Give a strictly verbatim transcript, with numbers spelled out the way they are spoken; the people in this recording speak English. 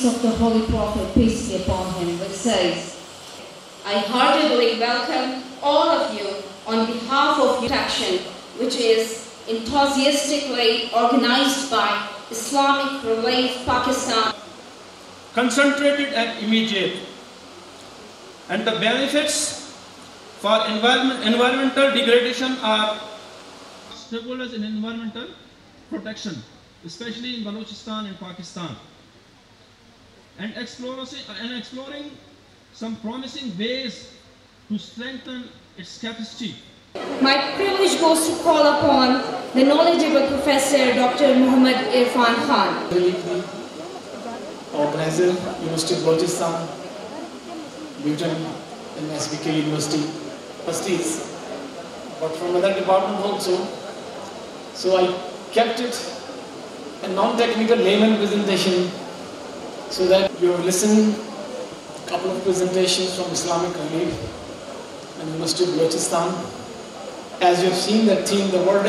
hadith of the Holy Prophet, peace be upon him, which says, I heartily welcome all of you on behalf of Protection, which is enthusiastically organized by Islamic Relief Pakistan. Concentrated and immediate. And the benefits for environment, environmental degradation are stakeholders in environmental protection, especially in Balochistan and Pakistan. And exploring, and exploring some promising ways to strengthen its capacity. My privilege goes to call upon the knowledgeable Professor Doctor Muhammad Irfan Khan. Organizer, University of Balochistan, Newton and S B K University, trustees, but from other departments also. So I kept it a non-technical layman presentation so that you have listened a couple of presentations from Islamic Relief and University of Balochistan. As you have seen that theme, the world